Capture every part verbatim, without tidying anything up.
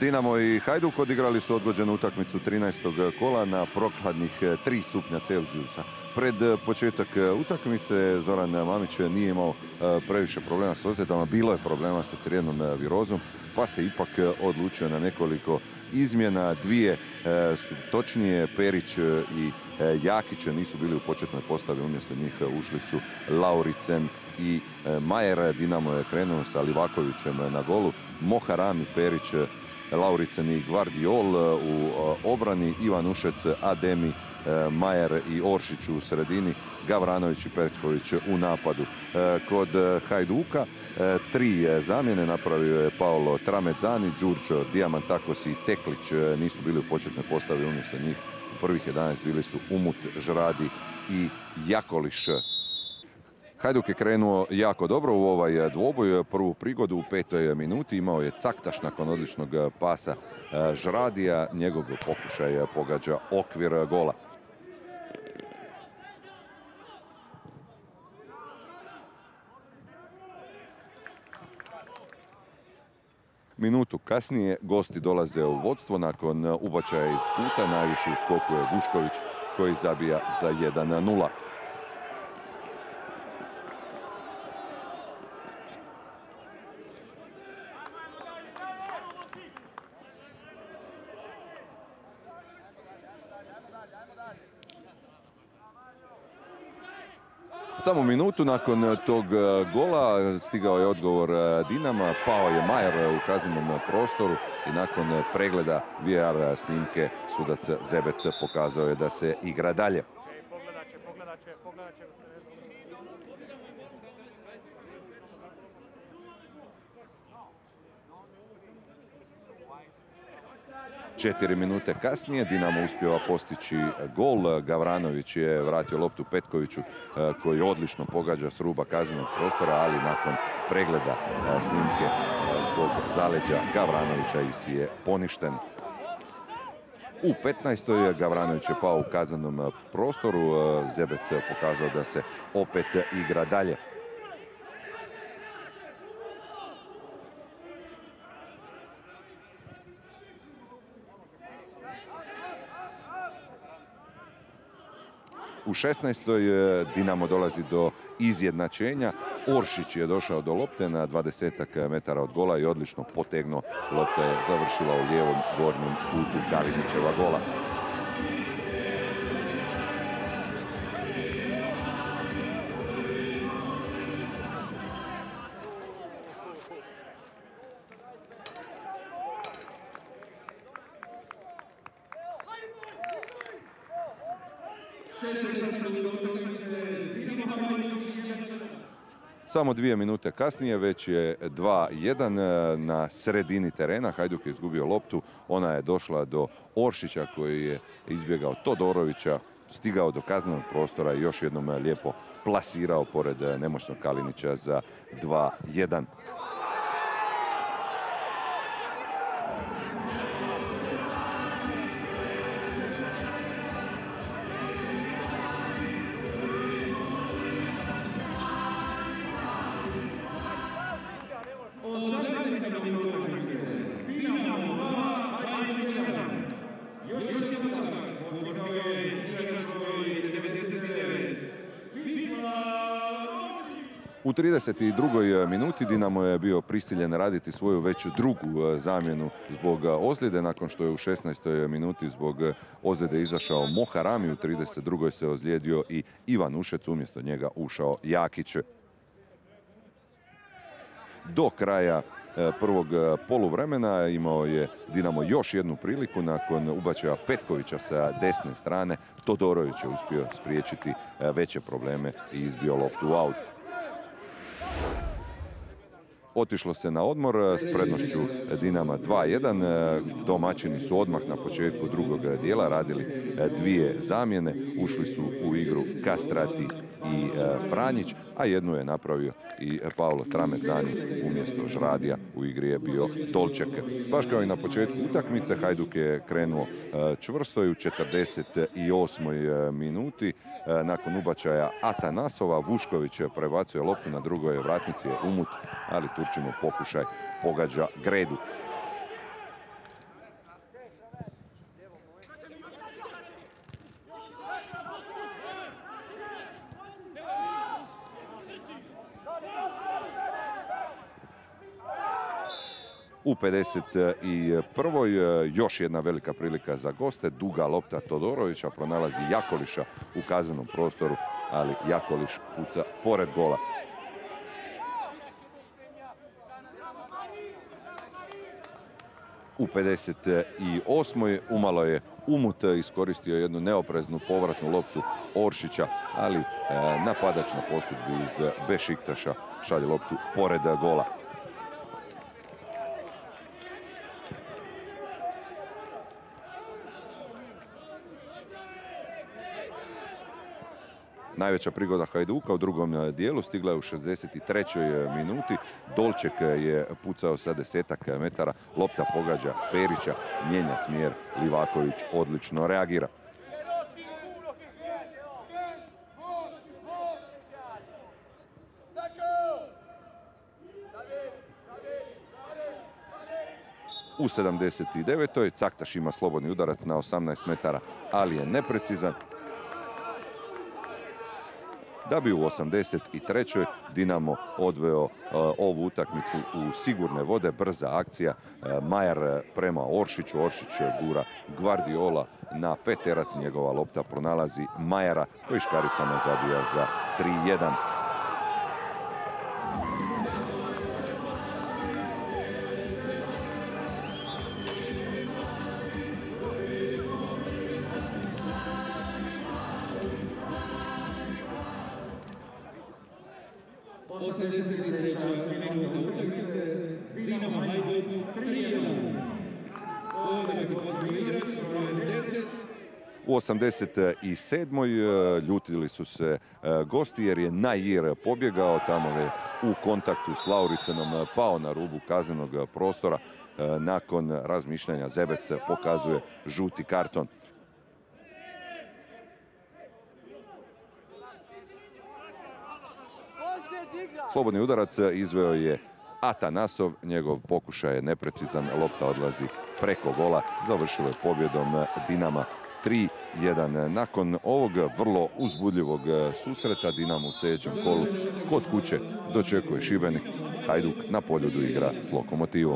Dinamo i Hajduk odigrali su odgođenu utakmicu trinaestog kola na prokladnih tri stupnja Celzijusa. Pred početak utakmice Zoran Mamić nije imao previše problema s ozljedama, bilo je problema sa crijevnom virozom, pa se ipak odlučio na nekoliko izmjena. Dvije su točnije, Perić i Jakić nisu bili u početnoj postavi, umjesto njih ušli su Lauricen i Majer. Dinamo je krenuo sa Livakovićem na golu, Moharami, Perić, Lauricen i Gvardiol u obrani, Ivanušec, Ademi, Majer i Oršić u sredini, Gavranović i Petković u napadu. Kod Hajduka tri zamjene napravio je Paolo Tramezzani, Đurđo Diamantakos i Teklić nisu bili u početnoj postavi, umjesto njih u prvih jedanaest bili su Umut, Žradi i Jakoliš. Hajduk je krenuo jako dobro u ovaj dvoboj. Prvu prigodu u petoj minuti imao je Caktaš nakon odličnog pasa Žradija. Njegov pokušaj pogađa okvir gola. Minutu kasnije gosti dolaze u vodstvo nakon ubačaja iz kuta. Najviše u skoku je Vušković koji zabija za jedan nula. Samo minutu nakon tog gola stigao je odgovor Dinama, pao je Majer u kaznenom prostoru i nakon pregleda V R snimke sudac Zebec pokazao je da se igra dalje. Četiri minute kasnije Dinamo uspjeva postići gol. Gavranović je vratio loptu Petkoviću koji odlično pogađa s ruba kaznenog prostora, ali nakon pregleda snimke zbog zaleđa Gavranovića isti je poništen. U petnaestoj Gavranović je pao u kaznenom prostoru. Zebec pokazao da se opet igra dalje. U šesnaestoj Dinamo dolazi do izjednačenja. Oršić je došao do lopte na dvadesetak metara od gola i odlično potegnuo. Lopta je završila u lijevom gornjem kutu Kalinićeva gola. Samo dvije minute kasnije već je dva jedan na sredini terena. Hajduk je izgubio loptu, ona je došla do Oršića koji je izbjegao Todorovića, stigao do kaznenog prostora i još jednom lijepo plasirao pored nemoćnog Kalinića za dva jedan. U trideset drugoj minuti Dinamo je bio prisiljen raditi svoju već drugu zamjenu zbog ozljede, nakon što je u šesnaestoj minuti zbog ozljede izašao Moharami. U trideset drugoj se ozlijedio i Ivanušec, umjesto njega ušao Jakić. Do kraja prvog poluvremena imao je Dinamo još jednu priliku nakon ubačaja Petkovića sa desne strane. Todorović je uspio spriječiti veće probleme i izbio loptu u aut. Otišlo se na odmor s prednošću Dinama dva jedan. Domaćini su odmah na početku drugog dijela radili dvije zamjene. Ušli su u igru Kastrati i Franjić, a jednu je napravio i Paolo Tramezzani umjesto Žradija. U igri je bio Dolček. Baš kao i na početku utakmice, Hajduk je krenuo čvrsto i u četrdeset osmoj minuti nakon ubačaja Atanasova Vušković prebacuje loptu na drugoj vratnici je Umut, ali Turčinov pokušaj pogađa Gredu. U pedeset prvoj još jedna velika prilika za goste. Duga lopta Todorovića pronalazi Jakoliša u kaznenom prostoru, ali Jakoliš puca pored gola. U pedeset osmoj umalo je Umut iskoristio jednu neopreznu povratnu loptu Oršića, ali e, napadač na posudbi iz Bešiktaša šalje loptu pored gola. Najveća prigoda Hajduka u drugom dijelu stigla je u šezdeset trećoj minuti. Dolček je pucao sa desetak metara, lopta pogađa Perića, mijenja smjer, Livaković odlično reagira. U sedamdeset devetoj Caktaš ima slobodni udarac na osamnaest metara, ali je neprecizan. Da bi u osamdeset trećoj Dinamo odveo uh, ovu utakmicu u sigurne vode. Brza akcija, uh, Majer prema Oršiću, Oršić gura Gvardiola na peterac, njegova lopta pronalazi Majera koji škaricama zabija za tri jedan. U osamdeset sedmoj ljutili su se gosti jer je Nair pobjegao, tamo je u kontaktu s Lauricenom pao na rubu kaznenog prostora. Nakon razmišljanja Zebec pokazuje žuti karton. Slobodni udarac izveo je Atanasov, njegov pokušaj je neprecizan, lopta odlazi preko gola, završilo je pobjedom Dinama tri jedan. Nakon ovog vrlo uzbudljivog susreta Dinamo u sljedećem kolu kod kuće dočekuje Šibenik. Hajduk na Poljudu igra s Lokomotivom.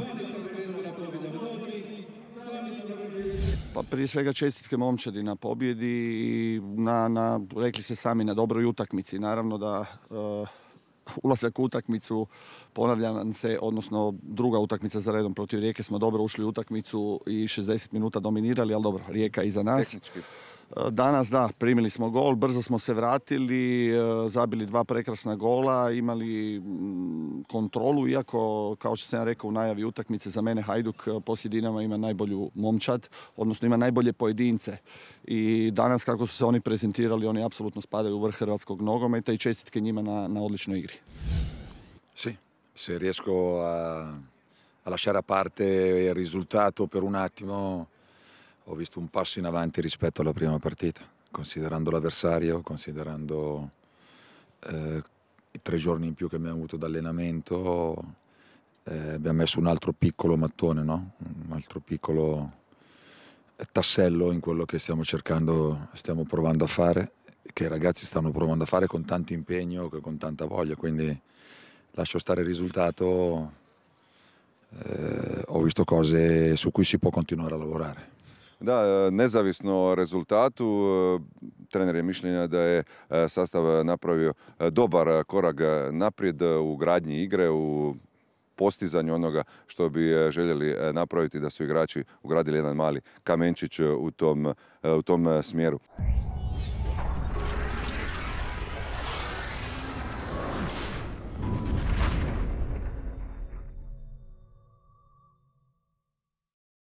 Pa prije svega čestitke momčadi na pobjedi i na, na, rekli ste sami, na dobroj utakmici. Naravno da uh, ulazak u utakmicu, ponavljam se, odnosno druga utakmica za redom protiv Rijeke, smo dobro ušli u utakmicu i šezdeset minuta dominirali, ali dobro, Rijeka iza nas. Tehnički. Danas da, primili smo gol, brzo smo se vratili, zabili dva prekrasna gola, imali kontrolu, iako, kao što sam ja rekao u najavi utakmice, za mene Hajduk poslije Dinama ima najbolju momčad, odnosno ima najbolje pojedince. I danas kako su se oni prezentirali, oni apsolutno spadaju u vrh hrvatskog nogometa i čestitke njima na, na odličnoj igri. Sì, se riesco a, a lasciare a parte il risultato per un attimo, ho visto un passo in avanti rispetto alla prima partita, considerando l'avversario, considerando eh, i tre giorni in più che abbiamo avuto d'allenamento, eh, abbiamo messo un altro piccolo mattone, no? Un altro piccolo tassello in quello che stiamo cercando, stiamo provando a fare, che i ragazzi stanno provando a fare con tanto impegno, con tanta voglia, quindi lascio stare il risultato, eh, ho visto cose su cui si può continuare a lavorare. Da, nezavisno o rezultatu, trener je mišljenja da je sastav napravio dobar korak naprijed u gradnji igre, u postizanju onoga što bi željeli napraviti, da su igrači ugradili jedan mali kamenčić u tom, u tom smjeru.